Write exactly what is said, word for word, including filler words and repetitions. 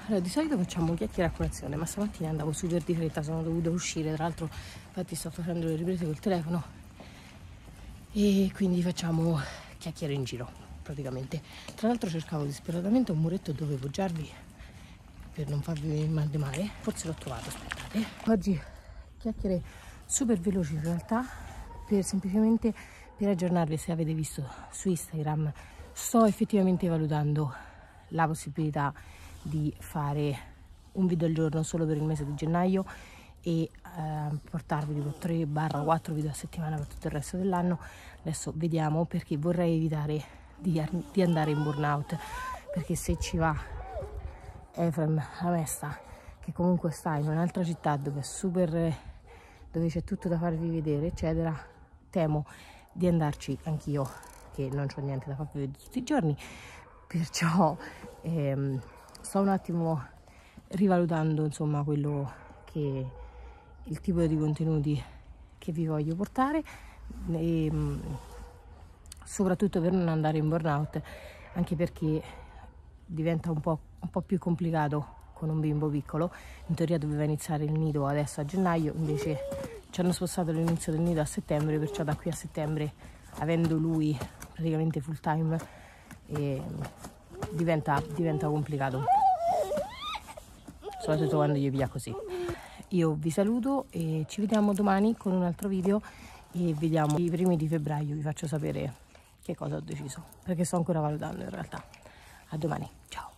Allora, di solito facciamo chiacchiere a colazione, ma stamattina andavo super di fretta, sono dovuta uscire, tra l'altro infatti sto facendo le riprese col telefono e quindi facciamo chiacchiere in giro praticamente. Tra l'altro cercavo disperatamente un muretto dove poggiarvi per non farvi venire mal di mare, forse l'ho trovato, aspettate. Oggi chiacchiere super veloci in realtà, per semplicemente per aggiornarvi. Se avete visto su Instagram, sto effettivamente valutando la possibilità di fare un video al giorno solo per il mese di gennaio e eh, portarvi tipo tre quattro video a settimana per tutto il resto dell'anno. Adesso vediamo, perché vorrei evitare di, di andare in burnout, perché se ci va Efrem Amesta, che comunque sta in un'altra città dove è super, dove c'è tutto da farvi vedere eccetera, temo di andarci anch'io, che non c'ho niente da farvi vedere tutti i giorni, perciò ehm, sto un attimo rivalutando insomma quello che il tipo di contenuti che vi voglio portare e soprattutto per non andare in burnout, anche perché diventa un po', un po' più complicato con un bimbo piccolo. In teoria doveva iniziare il nido adesso a gennaio, invece ci hanno spostato l'inizio del nido a settembre, perciò da qui a settembre, avendo lui praticamente full time, e diventa, diventa complicato, soprattutto quando gli via così. Io vi saluto e ci vediamo domani con un altro video e vediamo i primi di febbraio, vi faccio sapere che cosa ho deciso, perché sto ancora valutando in realtà. A domani, ciao.